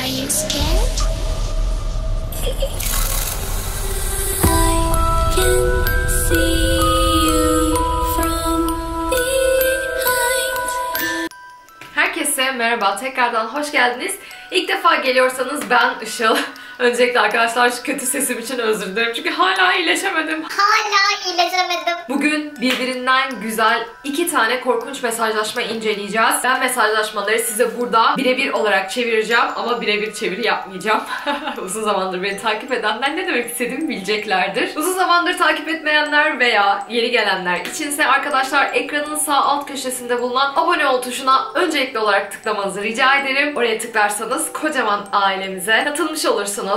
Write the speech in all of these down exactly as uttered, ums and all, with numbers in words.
Are you scared? I can see you from behind. Herkese merhaba, tekrardan hoş geldiniz. İlk defa geliyorsanız ben Işıl. Öncelikle arkadaşlar şu kötü sesim için özür dilerim çünkü hala iyileşemedim. Hala iyileşemedim. Bugün birbirinden güzel iki tane korkunç mesajlaşma inceleyeceğiz. Ben mesajlaşmaları size burada birebir olarak çevireceğim ama birebir çeviri yapmayacağım. Uzun zamandır beni takip edenler ne demek istediğimi bileceklerdir. Uzun zamandır takip etmeyenler veya yeni gelenler içinse arkadaşlar ekranın sağ alt köşesinde bulunan abone ol tuşuna öncelikli olarak tıklamanızı rica ederim. Oraya tıklarsanız kocaman ailemize katılmış olursunuz.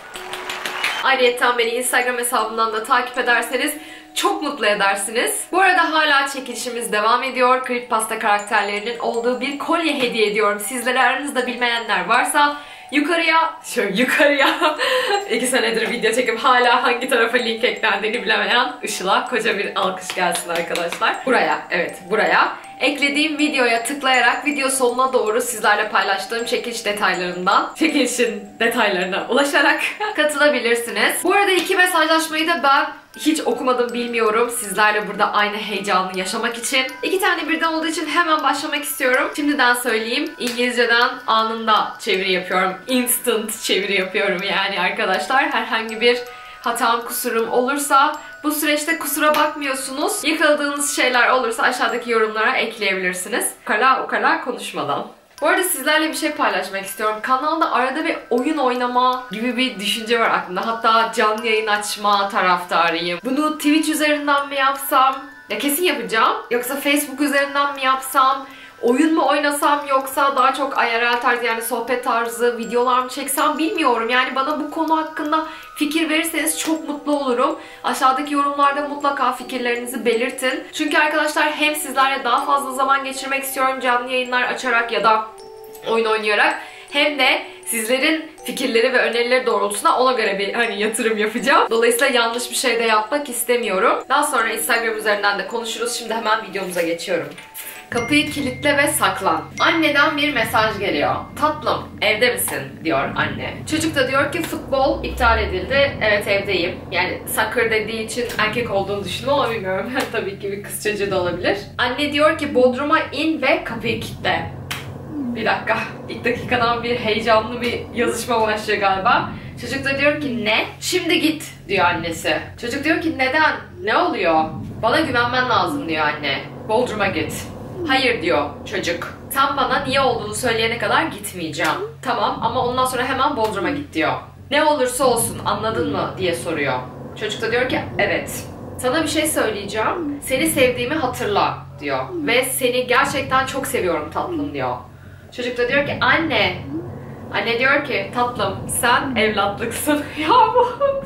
Ayrıca beni Instagram hesabımdan da takip ederseniz çok mutlu edersiniz. Bu arada hala çekilişimiz devam ediyor. Creepypasta karakterlerinin olduğu bir kolye hediye ediyorum. Sizlere aranızda bilmeyenler varsa yukarıya, şöyle yukarıya iki senedir video çekip hala hangi tarafa link eklendiğini bilemeyen Işıl'a koca bir alkış gelsin arkadaşlar. Buraya, evet buraya. Eklediğim videoya tıklayarak video sonuna doğru sizlerle paylaştığım çekiliş detaylarından, çekilişin detaylarına ulaşarak katılabilirsiniz. Bu arada iki mesajlaşmayı da ben hiç okumadım, bilmiyorum. Sizlerle burada aynı heyecanı yaşamak için. İki tane birden olduğu için hemen başlamak istiyorum. Şimdiden söyleyeyim. İngilizceden anında çeviri yapıyorum. Instant çeviri yapıyorum yani arkadaşlar. Herhangi bir hatam, kusurum olursa bu süreçte kusura bakmıyorsunuz. Yakaladığınız şeyler olursa aşağıdaki yorumlara ekleyebilirsiniz. Ukala ukala konuşmadan. Bu arada sizlerle bir şey paylaşmak istiyorum. Kanalda arada bir oyun oynama gibi bir düşünce var aklımda. Hatta canlı yayın açma taraftarıyım. Bunu Twitch üzerinden mi yapsam? Ya kesin yapacağım. Yoksa Facebook üzerinden mi yapsam? Oyun mu oynasam yoksa daha çok I R L tarzı yani sohbet tarzı videolar mı çeksem bilmiyorum. Yani bana bu konu hakkında fikir verirseniz çok mutlu olurum. Aşağıdaki yorumlarda mutlaka fikirlerinizi belirtin. Çünkü arkadaşlar hem sizlerle daha fazla zaman geçirmek istiyorum canlı yayınlar açarak ya da oyun oynayarak. Hem de sizlerin fikirleri ve önerileri doğrultusunda ona göre bir hani yatırım yapacağım. Dolayısıyla yanlış bir şey de yapmak istemiyorum. Daha sonra Instagram üzerinden de konuşuruz. Şimdi hemen videomuza geçiyorum. Kapıyı kilitle ve saklan. Anneden bir mesaj geliyor. Tatlım, evde misin? Diyor anne. Çocuk da diyor ki futbol iptal edildi. Evet, evdeyim. Yani soccer dediği için erkek olduğunu düşündüm ama bilmiyorum. Tabii ki bir kız çocuğu da olabilir. Anne diyor ki bodruma in ve kapıyı kilitle. Bir dakika. İlk dakikadan bir heyecanlı bir yazışma başlıyor galiba. Çocuk da diyor ki ne? Şimdi git diyor annesi. Çocuk diyor ki neden? Ne oluyor? Bana güvenmen lazım diyor anne. Bodruma git. Hayır diyor çocuk. Sen bana niye olduğunu söyleyene kadar gitmeyeceğim. Tamam ama ondan sonra hemen Bodrum'a git diyor. Ne olursa olsun anladın mı diye soruyor. Çocuk da diyor ki evet. Sana bir şey söyleyeceğim. Seni sevdiğimi hatırla diyor. Ve seni gerçekten çok seviyorum tatlım diyor. Çocuk da diyor ki anne. Anne diyor ki tatlım sen evlatlıksın. Ya bu...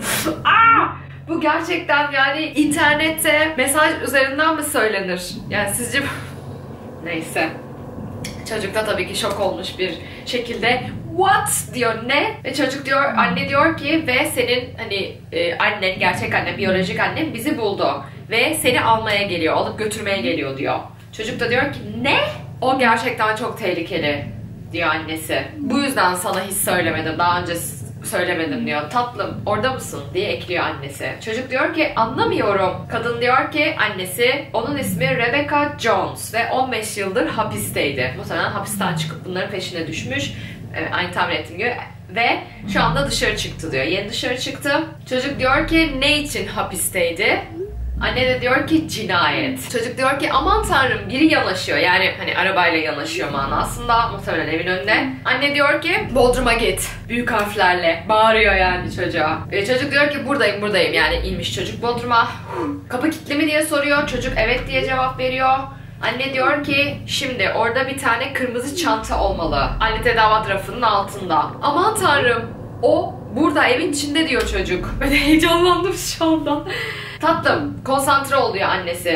Aa! Bu gerçekten yani internette mesaj üzerinden mi söylenir? Yani sizce... Neyse. Çocuk da tabii ki şok olmuş bir şekilde what diyor, ne? Ve çocuk diyor, anne diyor ki ve senin hani e, annen, gerçek annen, biyolojik annen bizi buldu. Ve seni almaya geliyor, alıp götürmeye geliyor diyor. Çocuk da diyor ki ne? O gerçekten çok tehlikeli diyor annesi. Bu yüzden sana hiç söylemedim, daha önce söylemedim diyor. Tatlım orada mısın diye ekliyor annesi. Çocuk diyor ki anlamıyorum. Kadın diyor ki annesi onun ismi Rebecca Jones ve on beş yıldır hapisteydi. Muhtemelen hapisten çıkıp bunların peşine düşmüş. Evet, aynı tahmin ettiğim gibi. Ve şu anda dışarı çıktı diyor. Yeni dışarı çıktı. Çocuk diyor ki ne için hapisteydi? Anne de diyor ki cinayet. Çocuk diyor ki aman tanrım biri yanaşıyor. Yani hani arabayla yanaşıyor manasında. Muhtemelen evin önünde. Anne diyor ki Bodrum'a git. Büyük harflerle. Bağırıyor yani çocuğa. E, çocuk diyor ki buradayım buradayım. Yani inmiş çocuk Bodrum'a. Kapı kilitli mi diye soruyor. Çocuk evet diye cevap veriyor. Anne diyor ki şimdi orada bir tane kırmızı çanta olmalı. Alet edevat rafının altında. Aman tanrım o burada evin içinde diyor çocuk. Böyle heyecanlandım şu anda. Tatlım konsantre oluyor annesi.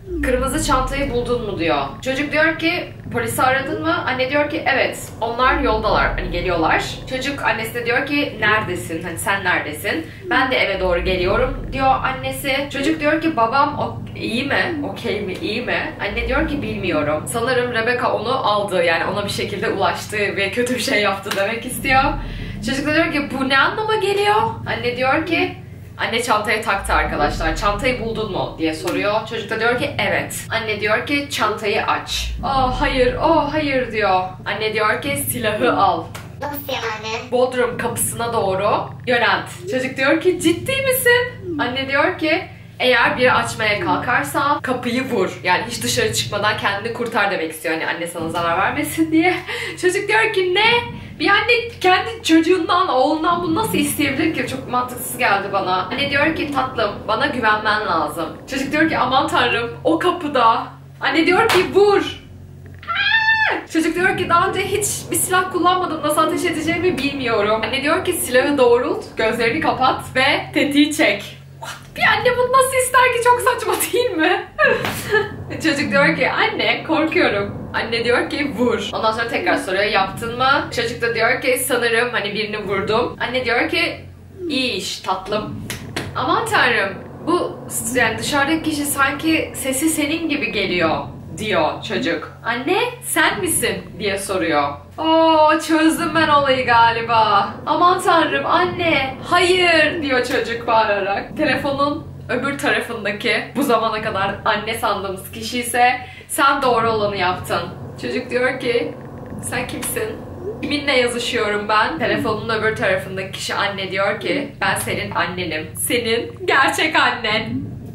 Kırmızı çantayı buldun mu diyor. Çocuk diyor ki polisi aradın mı? Anne diyor ki evet. Onlar yoldalar. Hani geliyorlar. Çocuk annesine diyor ki neredesin? Hani sen neredesin? Ben de eve doğru geliyorum diyor annesi. Çocuk diyor ki babam o iyi mi? Okey mi? İyi mi? Anne diyor ki bilmiyorum. Sanırım Rebecca onu aldı. Yani ona bir şekilde ulaştı ve kötü bir şey yaptı demek istiyor. Çocuk da diyor ki bu ne anlama geliyor? Anne diyor ki anne çantayı taktı arkadaşlar. Çantayı buldun mu diye soruyor. Çocuk da diyor ki evet. Anne diyor ki çantayı aç. Oh hayır, oh hayır diyor. Anne diyor ki silahı al. Nasıl yani? Bodrum kapısına doğru yönelt. Çocuk diyor ki ciddi misin? Anne diyor ki eğer biri açmaya kalkarsa kapıyı vur. Yani hiç dışarı çıkmadan kendini kurtar demek istiyor. Hani anne sana zarar vermesin diye. Çocuk diyor ki ne? Bir anne kendi çocuğundan, oğlundan bunu nasıl isteyebilir ki? Çok mantıksız geldi bana. Anne diyor ki tatlım bana güvenmen lazım. Çocuk diyor ki aman tanrım o kapıda. Anne diyor ki vur. Çocuk diyor ki daha önce hiç bir silah kullanmadım, nasıl ateş edeceğimi bilmiyorum. Anne diyor ki silahı doğrult, gözlerini kapat ve tetiği çek. Bir anne bunu nasıl ister ki, çok saçma değil mi? Çocuk diyor ki anne korkuyorum. Anne diyor ki vur. Ondan sonra tekrar soruyor yaptın mı? Çocuk da diyor ki sanırım hani birini vurdum. Anne diyor ki iyi iş tatlım. Aman tanrım bu yani dışarıdaki kişi sanki sesi senin gibi geliyor diyor çocuk. Anne sen misin diye soruyor. Oo çözdüm ben olayı galiba. Aman tanrım anne hayır diyor çocuk bağırarak. Telefonun öbür tarafındaki bu zamana kadar anne sandığımız kişi ise sen doğru olanı yaptın. Çocuk diyor ki sen kimsin? Kiminle yazışıyorum ben? Telefonun öbür tarafındaki kişi anne diyor ki ben senin annenim. Senin gerçek annen.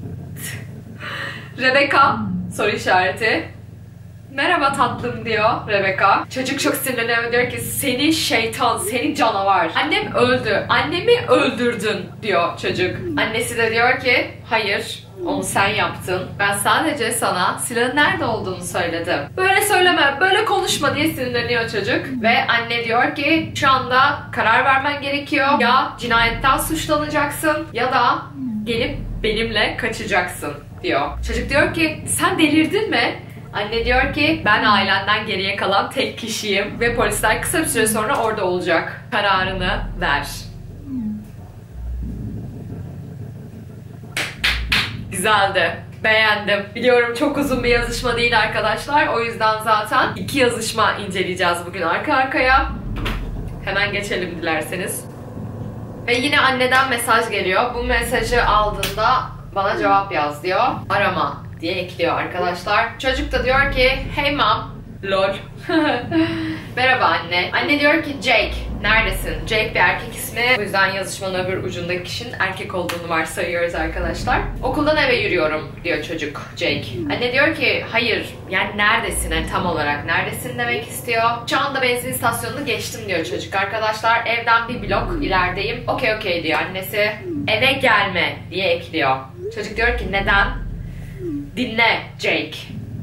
Rebecca soru işareti. Merhaba tatlım diyor Rebecca. Çocuk çok sinirleniyor ve diyor ki seni şeytan, seni canavar. Annem öldü. Annemi öldürdün diyor çocuk. Annesi de diyor ki hayır onu sen yaptın. Ben sadece sana silahın nerede olduğunu söyledim. Böyle söyleme, böyle konuşma diye sinirleniyor çocuk. Ve anne diyor ki şu anda karar vermen gerekiyor. Ya cinayetten suçlanacaksın ya da gelip benimle kaçacaksın diyor. Çocuk diyor ki sen delirdin mi? Anne diyor ki ben ailenden geriye kalan tek kişiyim ve polisler kısa bir süre sonra orada olacak. Kararını ver. Güzeldi. Beğendim. Biliyorum çok uzun bir yazışma değil arkadaşlar. O yüzden zaten iki yazışma inceleyeceğiz bugün arka arkaya. Hemen geçelim dilerseniz. Ve yine anneden mesaj geliyor. Bu mesajı aldığında bana cevap yaz diyor. Arama diye ekliyor arkadaşlar. Çocuk da diyor ki hey mom. Lol. Merhaba anne. Anne diyor ki Jake neredesin? Jake bir erkek ismi. Bu yüzden yazışmanın öbür ucundaki kişinin erkek olduğunu varsayıyoruz arkadaşlar. Okuldan eve yürüyorum diyor çocuk Jake. Anne diyor ki hayır yani neredesin yani tam olarak neredesin demek istiyor. Şu anda benzin istasyonunu geçtim diyor çocuk arkadaşlar. Evden bir blok ilerideyim. Okey okey diyor annesi. Eve gelme diye ekliyor. Çocuk diyor ki neden? Dinle Jake.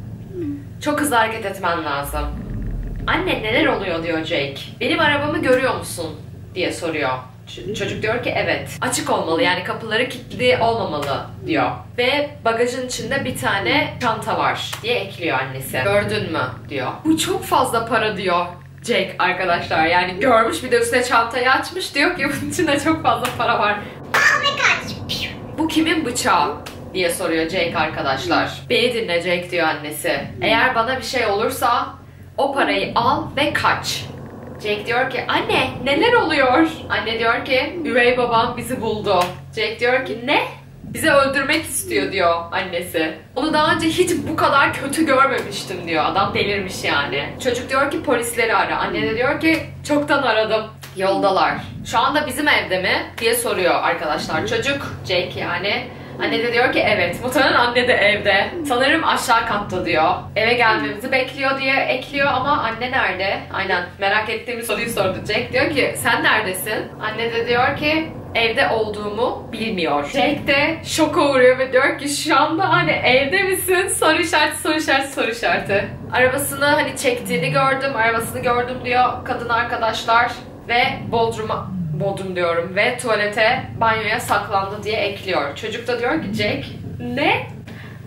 Çok hızlı hareket etmen lazım. Anne neler oluyor diyor Jake. Benim arabamı görüyor musun diye soruyor. Ç- çocuk diyor ki evet. Açık olmalı yani kapıları kilitli olmamalı diyor. Ve bagajın içinde bir tane çanta var diye ekliyor annesi. Gördün mü diyor. Bu çok fazla para diyor Jake arkadaşlar. Yani görmüş bir de üstüne çantayı açmış diyor ki bunun içinde çok fazla para var. Al ve kaç. Bu kimin bıçağı? diye soruyor Jake arkadaşlar. Beni dinle Jake diyor annesi. Eğer bana bir şey olursa o parayı al ve kaç. Jake diyor ki anne neler oluyor? Anne diyor ki üvey babam bizi buldu. Jake diyor ki ne? Bizi öldürmek istiyor diyor annesi. Onu daha önce hiç bu kadar kötü görmemiştim diyor. Adam delirmiş yani. Çocuk diyor ki polisleri ara. Anne de diyor ki çoktan aradım. Yoldalar. Şu anda bizim evde mi? diye soruyor arkadaşlar. Çocuk Jake yani. Anne de diyor ki evet. Muhtemelen anne de evde. Sanırım aşağı katta diyor. Eve gelmemizi bekliyor diye ekliyor ama anne nerede? Aynen merak ettiğim soruyu sordu Jake. Diyor ki sen neredesin? Anne de diyor ki evde olduğumu bilmiyor. Jake de şoka uğruyor ve diyor ki şu anda hani evde misin? Soru işareti, soru işareti, soru işareti. Arabasını hani çektiğini gördüm, arabasını gördüm diyor kadın arkadaşlar. Ve Bodrum'a, Bodrum diyorum ve tuvalete, banyoya saklandı diye ekliyor. Çocuk da diyor ki Jake ne?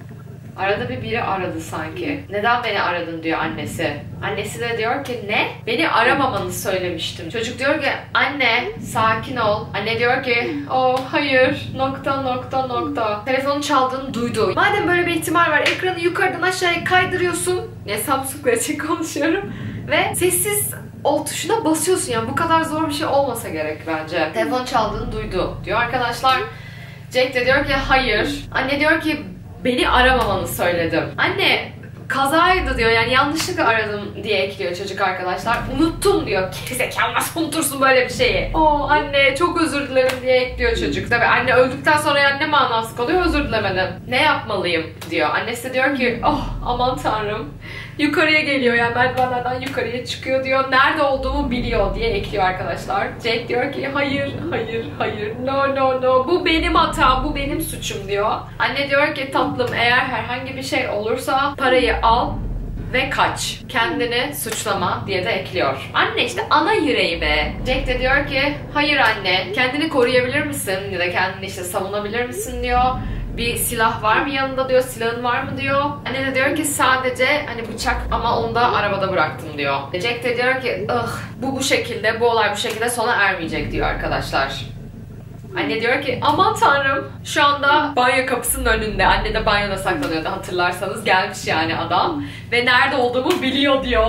Arada bir biri aradı sanki. Neden beni aradın diyor annesi. Annesi de diyor ki ne? Beni aramamanı söylemiştim. Çocuk diyor ki anne sakin ol. Anne diyor ki oh hayır nokta nokta nokta. Telefonun çaldığını duydu. Madem böyle bir ihtimal var ekranı yukarıdan aşağıya kaydırıyorsun. Ya Samsung'la için konuşuyorum. Ve sessiz ol tuşuna basıyorsun. Yani bu kadar zor bir şey olmasa gerek bence. Telefon çaldığını duydu diyor arkadaşlar. Jack de diyor ki hayır. Anne diyor ki beni aramamanı söyledim. Anne kazaydı diyor, yani yanlışlıkla aradım diye ekliyor çocuk arkadaşlar. Unuttum diyor. Gerizekalı nasıl unutursun böyle bir şeyi? Oo anne çok özür dilerim diye ekliyor çocuk. Tabii anne öldükten sonra yani ne manası kalıyor, özür dilemedim. Ne yapmalıyım diyor. Annesi de diyor ki oh aman tanrım. Yukarıya geliyor yani merdivenlerden yukarıya çıkıyor diyor. Nerede olduğumu biliyor diye ekliyor arkadaşlar. Jack diyor ki hayır hayır hayır no no no bu benim hatam, bu benim suçum diyor. Anne diyor ki tatlım eğer herhangi bir şey olursa parayı al ve kaç. Kendini suçlama diye de ekliyor. Anne işte ana yüreği be. Jack de diyor ki hayır anne kendini koruyabilir misin ya da kendini işte savunabilir misin diyor. Bir silah var mı yanında diyor, silahın var mı diyor. Anne de diyor ki sadece hani bıçak ama onu da arabada bıraktım diyor. Jack de diyor ki ıh bu bu şekilde, bu olay bu şekilde sona ermeyecek diyor arkadaşlar. Anne diyor ki aman tanrım şu anda banyo kapısının önünde. Anne de banyoda saklanıyordu hatırlarsanız, gelmiş yani adam. Ve nerede olduğumu biliyor diyor.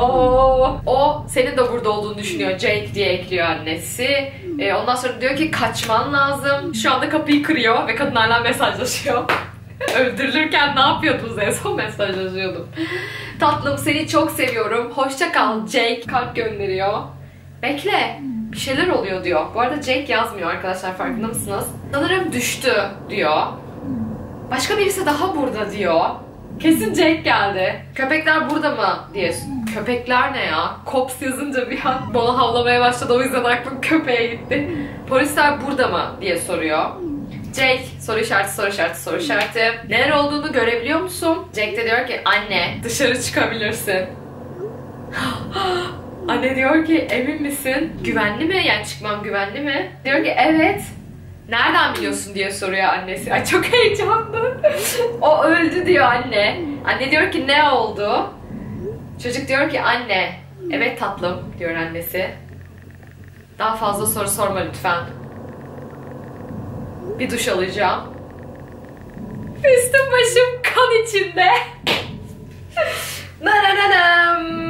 O senin de burada olduğunu düşünüyor Jake diye ekliyor annesi. Ee, ondan sonra diyor ki kaçman lazım. Şu anda kapıyı kırıyor ve kadınlarla mesajlaşıyor. Öldürülürken ne yapıyordunuz? En son mesajlaşıyordum. Tatlım seni çok seviyorum. Hoşça kal Jake. Kalp gönderiyor. Bekle. Bir şeyler oluyor diyor. Bu arada Jake yazmıyor arkadaşlar, farkında mısınız? Sanırım düştü diyor. Başka birisi daha burada diyor. Kesin Jake geldi. Köpekler burada mı diye. Köpekler ne ya? Cops yazınca bir an bana havlamaya başladı, o yüzden aklım köpeğe gitti. Polisler burada mı diye soruyor. Jake soru işareti soru işareti soru işareti. Neler olduğunu görebiliyor musun? Jake de diyor ki anne dışarı çıkabilirsin. Anne diyor ki emin misin? Güvenli mi? Yani çıkmam güvenli mi? Diyor ki evet. Nereden biliyorsun diye soruyor annesi. Ay çok heyecanlı. O öldü diyor anne. Anne diyor ki ne oldu? Çocuk diyor ki anne. Evet tatlım diyor annesi. Daha fazla soru sorma lütfen. Bir duş alacağım. Üstüm başım kan içinde. Nananam.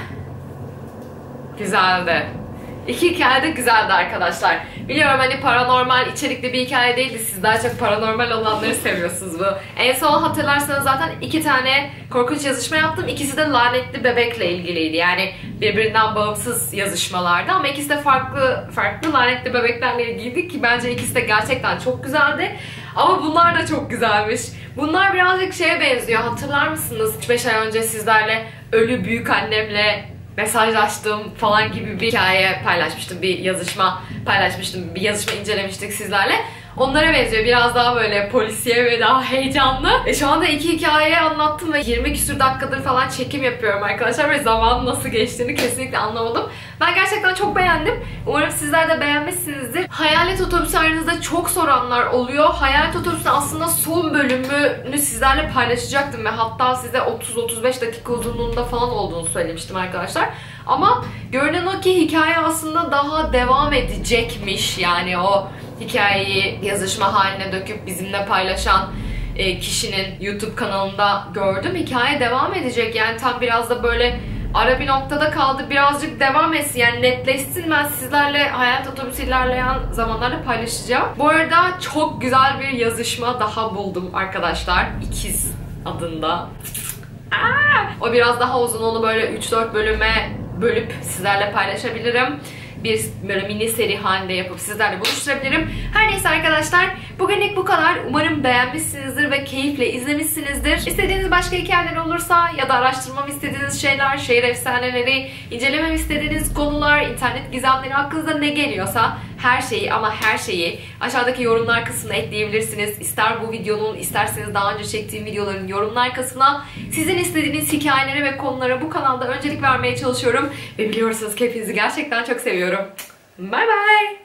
Güzeldi. İki hikaye de güzeldi arkadaşlar. Biliyorum hani paranormal içerikli bir hikaye değildi. Siz daha çok paranormal olanları seviyorsunuz bu. En son hatırlarsanız zaten iki tane korkunç yazışma yaptım. İkisi de lanetli bebekle ilgiliydi. Yani birbirinden bağımsız yazışmalardı ama ikisi de farklı farklı lanetli bebeklerle ilgiliydi ki bence ikisi de gerçekten çok güzeldi. Ama bunlar da çok güzelmiş. Bunlar birazcık şeye benziyor. Hatırlar mısınız? üç beş ay önce sizlerle ölü büyükannemle mesajlaştım falan gibi bir hikaye paylaşmıştım, bir yazışma paylaşmıştım, bir yazışma incelemiştik sizlerle. Onlara benziyor. Biraz daha böyle polisiye ve daha heyecanlı. E şu anda iki hikayeyi anlattım ve yirmi küsur dakikadır falan çekim yapıyorum arkadaşlar ve zaman nasıl geçtiğini kesinlikle anlamadım. Ben gerçekten çok beğendim. Umarım sizler de beğenmişsinizdir. Hayalet Otobüsü aranızda çok soranlar oluyor. Hayalet Otobüsü aslında son bölümünü sizlerle paylaşacaktım ve hatta size otuz otuz beş dakika uzunluğunda falan olduğunu söylemiştim arkadaşlar. Ama görünen o ki hikaye aslında daha devam edecekmiş. Yani o hikayeyi yazışma haline döküp bizimle paylaşan kişinin YouTube kanalında gördüm. Hikaye devam edecek. Yani tam biraz da böyle ara bir noktada kaldı. Birazcık devam etsin. Yani netleşsin. Ben sizlerle Hayalet Otobüsü ilerleyen zamanlarda paylaşacağım. Bu arada çok güzel bir yazışma daha buldum arkadaşlar. İkiz adında. Aa! O biraz daha uzun. Onu böyle üç dört bölüme bölüp sizlerle paylaşabilirim. Bir böyle mini seri halinde yapıp sizlerle buluşturabilirim. Her neyse arkadaşlar, bugünlük bu kadar. Umarım beğenmişsinizdir ve keyifle izlemişsinizdir. İstediğiniz başka hikayeler olursa ya da araştırmamı istediğiniz şeyler, şehir efsaneleri, incelemem istediğiniz konular, internet gizemleri hakkınızda ne geliyorsa her şeyi ama her şeyi aşağıdaki yorumlar kısmına ekleyebilirsiniz. İster bu videonun, isterseniz daha önce çektiğim videoların yorumlar kısmına sizin istediğiniz hikayelere ve konulara bu kanalda öncelik vermeye çalışıyorum. Ve biliyorsunuz ki hepinizi gerçekten çok seviyorum. Bye bye.